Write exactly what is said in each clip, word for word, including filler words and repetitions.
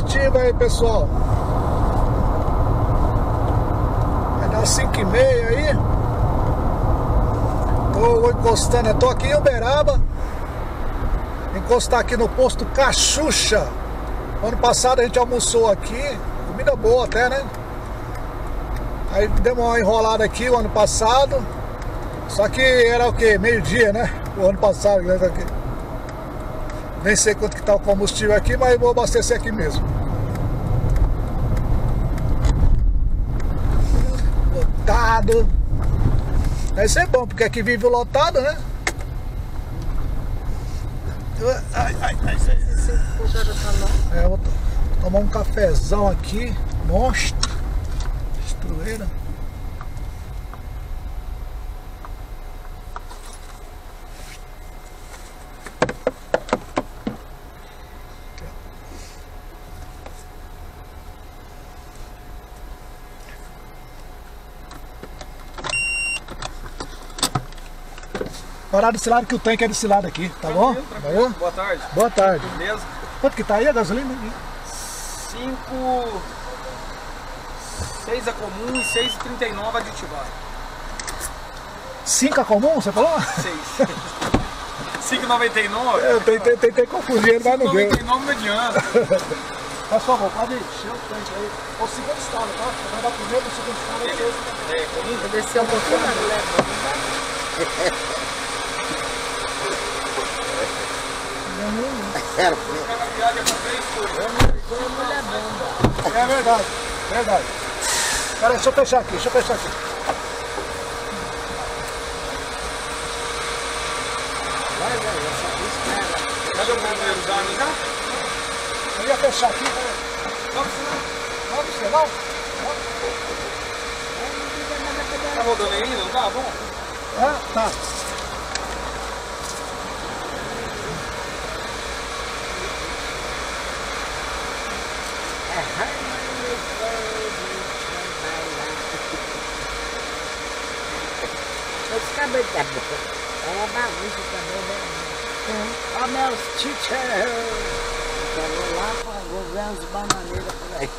positivo aí, pessoal. Vai dar cinco e meia aí. Tô encostando, eu tô aqui em Uberaba. Encostar aqui no posto Cachucha. Ano passado a gente almoçou aqui. Comida boa até, né? Aí deu uma enrolada aqui o ano passado. Só que era o que? Meio-dia, né? O ano passado, né? Nem sei quanto que tá o combustível aqui, mas vou abastecer aqui mesmo. Lotado. Isso é bom, porque aqui vive lotado, né? Ai, ai, ai. É, eu vou tomar um cafezão aqui. Monstro. Destruíra. Parar desse lado que o tanque é desse lado aqui, tá bom? Valeu? Boa tarde. Boa tarde. Beleza? Quanto que tá aí a gasolina? cinco, seis a comum e seis e trinta e nove aditivada. cinco a comum, você falou? seis. cinco e noventa e nove? Eu tentei, tentei confundir, mas não deu. cinco e noventa e nove não adianta. Por favor, pode encher o tanque aí. O segundo estado, tá? Vai dar primeiro, o segundo estado é esse. É, comum? Vou descer um pouquinho, mas não leva. É verdade, verdade. Pera aí, deixa eu fechar aqui, deixa eu fechar aqui. Vai, vai, essa Cadê o primeiro já, já? Eu ia fechar aqui, peraí. Não precisa. Não, você não? Tá rodando aí ainda? Não tá bom? Ah, tá. Esse cabelo tá bom. É uma bagunça também, né? Ó, meus teachers! Eu vou lá pra vou ver umas bananeiras por aí.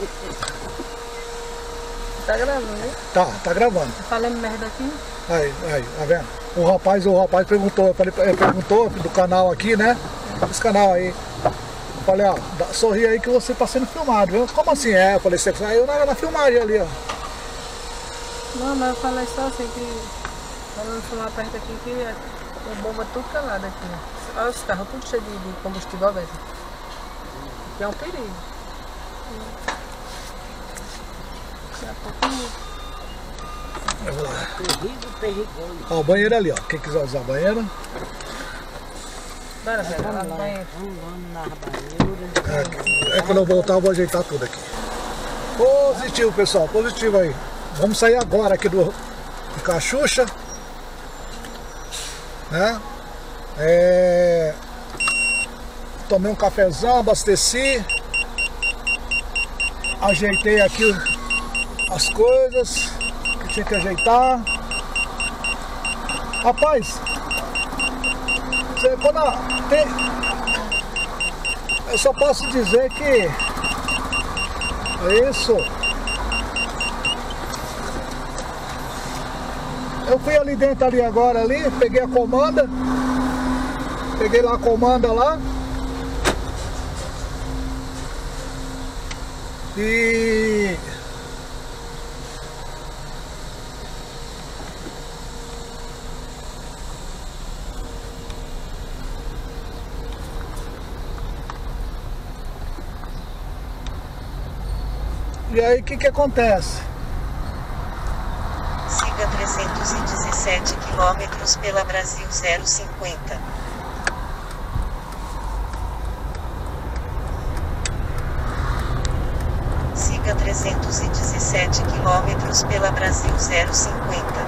Tá gravando, né? Tá, tá gravando. Tá falando merda aqui? Aí, aí, tá vendo? O rapaz, o rapaz perguntou, eu falei, ele perguntou do canal aqui, né? Esse canal aí. Eu falei, ó, dá, sorri aí que você tá sendo filmado, viu? Como assim é? Eu falei, você saiu na, na filmagem ali, ó. Não, mas eu falei só assim que quando filmar perto aqui que é a bomba tudo calada aqui. Olha os carros tudo cheio de, de combustível, velho. Que é um perigo. Daqui a pouco. Vamos lá. Terrível, perigoso. Ó, o banheiro ali, ó. Quem quiser usar banheiro. Bora, velho, lá Vamos no lá, banheiro. vamos, vamos na banheira. É, é quando eu voltar eu vou ajeitar tudo aqui. Positivo, pessoal, positivo aí. Vamos sair agora aqui do, do Cachucha. Né? É, tomei um cafezão, abasteci. Ajeitei aqui as coisas que tinha que ajeitar. Rapaz, você, quando a, tem, eu só posso dizer que é isso. Eu fui ali dentro ali agora ali, peguei a comanda, peguei lá a comanda lá e e aí o que que acontece? Siga trezentos e dezessete quilômetros pela Brasil zero cinquenta. Siga trezentos e dezessete quilômetros pela Brasil zero cinquenta.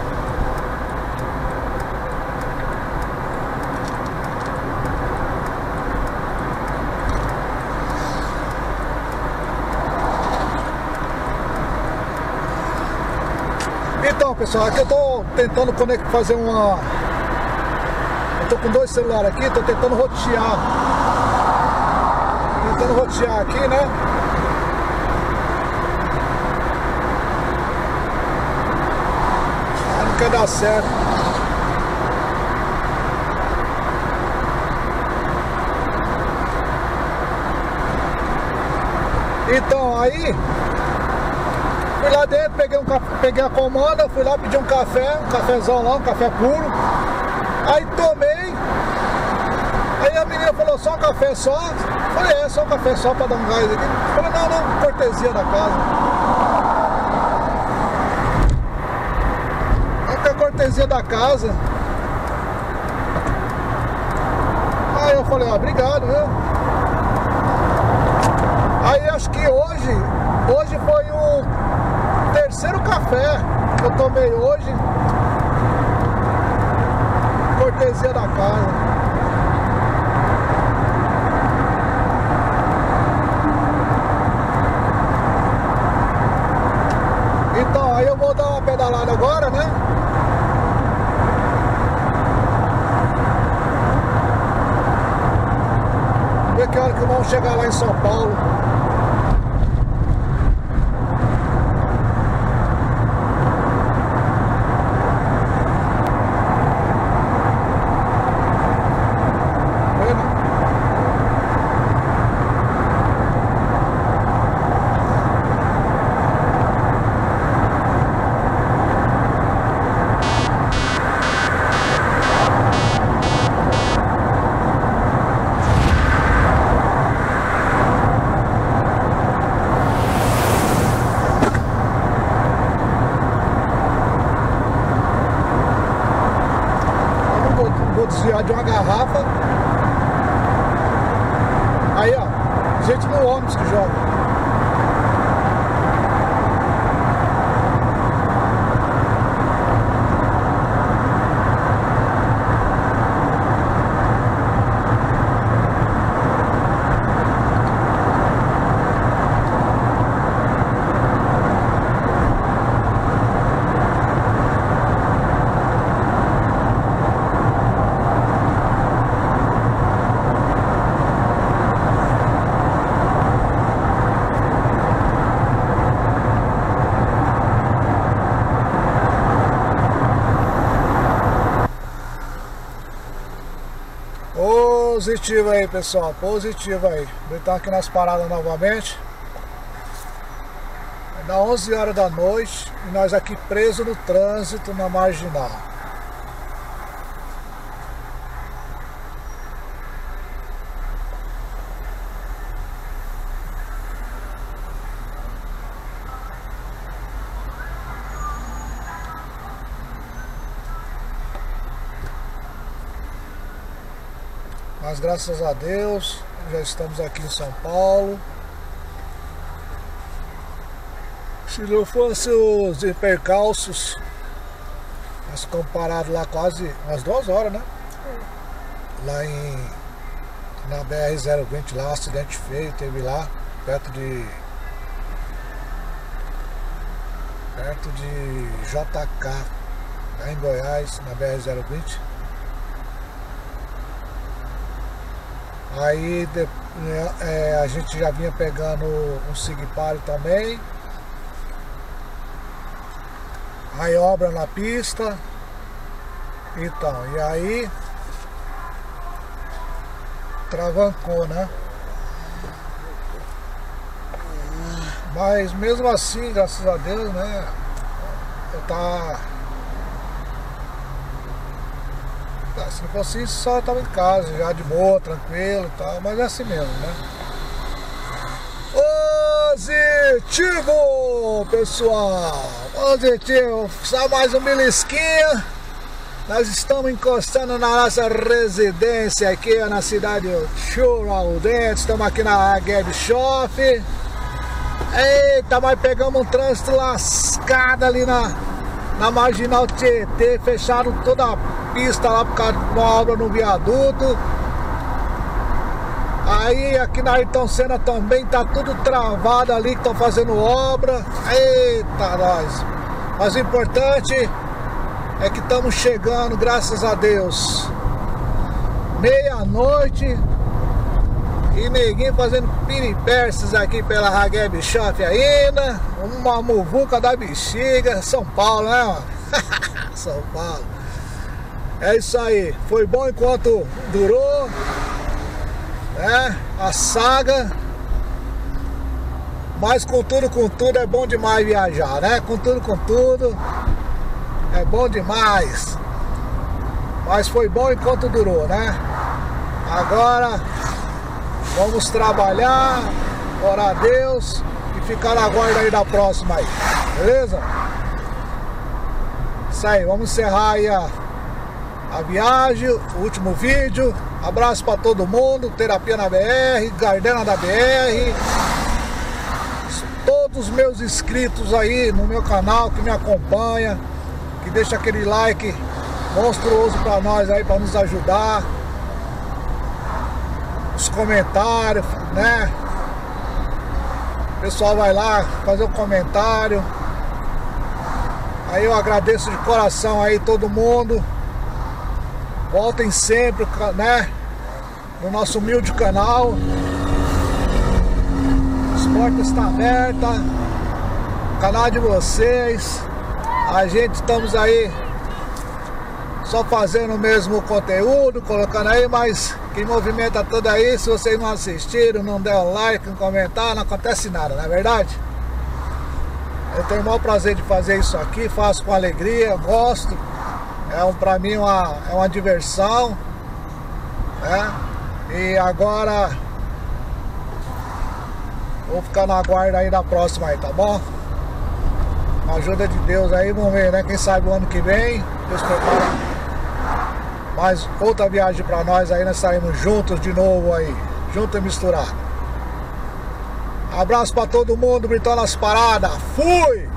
Então, pessoal, aqui eu tô tentando conectar, fazer uma... Eu tô com dois celulares aqui, tô tentando rotear. Tentando rotear aqui, né? Ah, não quer dar certo. Então aí, fui lá dentro, peguei, um, peguei a comanda, fui lá pedir um café, um cafezão lá, um café puro. Aí tomei. Aí a menina falou, só um café só? Falei, é, só um café só pra dar um gás aqui. Falei, não, não, cortesia da casa. Até a cortesia da casa. Aí eu falei, ah, obrigado, viu? Aí acho que hoje, hoje foi o terceiro café que eu tomei hoje. Cortesia da casa. Então, aí eu vou dar uma pedalada agora, né? Ver que hora que vamos chegar lá em São Paulo. Desviar de uma garrafa. Aí, ó, gente no ônibus que joga. Positivo aí, pessoal, positivo aí. Vou estar aqui nas paradas novamente. Vai dar onze horas da noite e nós aqui presos no trânsito na marginal. Mas graças a Deus, já estamos aqui em São Paulo. Se não fosse os percalços, nós ficamos parados lá quase umas duas horas, né? Lá em, na B R zero vinte, lá, um acidente feio, teve lá, perto de... Perto de J K, lá em Goiás, na B R zero vinte. Aí de, é, a gente já vinha pegando um Sigpari também. Aí obra na pista. Então, e aí travancou, né? Mas mesmo assim, graças a Deus, né? Eu tá... Se não fosse isso, só eu tava em casa, já de boa, tranquilo e tal, mas é assim mesmo, né? Positivo, pessoal! Positivo! Só mais um belisquinho. Nós estamos encostando na nossa residência aqui, ó, na cidade de Tiradentes. Estamos aqui na Gab Shop. Eita, mas pegamos um trânsito lascado ali na, na Marginal Tietê. Fecharam toda a pista lá por causa de uma obra no viaduto. Aí aqui na Ayrton Senna também tá tudo travado ali, que estão fazendo obra. Eita, nós! Mas o importante é que estamos chegando, graças a Deus. Meia-noite E neguinho fazendo piripércios aqui pela Ragueb Shop ainda. Uma muvuca da bexiga. São Paulo, né, mano? São Paulo. É isso aí. Foi bom enquanto durou, né? A saga. Mas com tudo, com tudo é bom demais viajar, né? Com tudo, com tudo é bom demais. Mas foi bom enquanto durou, né? Agora vamos trabalhar, orar a Deus e ficar na guarda aí da próxima aí, beleza? Isso aí, vamos encerrar aí a, a viagem, o último vídeo. Abraço pra todo mundo, Terapia na B R, Gardena da B R. Todos os meus inscritos aí no meu canal que me acompanha, que deixa aquele like monstruoso pra nós aí, pra nos ajudar. Os comentários, né? O pessoal vai lá fazer o comentário. Aí eu agradeço de coração aí todo mundo. Voltem sempre, né? No nosso humilde canal. As portas estão abertas. Canal de vocês. A gente estamos aí só fazendo o mesmo conteúdo, colocando aí, mas quem movimenta tudo aí, se vocês não assistiram, não deram like, não comentaram, não acontece nada, não é verdade? Eu tenho o maior prazer de fazer isso aqui, faço com alegria, gosto. É um, pra mim uma, é uma diversão, né? E agora vou ficar na guarda aí da próxima aí, tá bom? Com a ajuda de Deus aí, vamos ver, né? Quem sabe o ano que vem, Deus prepara mais outra viagem pra nós aí, nós saímos juntos de novo aí, junto e misturado. Abraço pra todo mundo, gritando as paradas. Fui!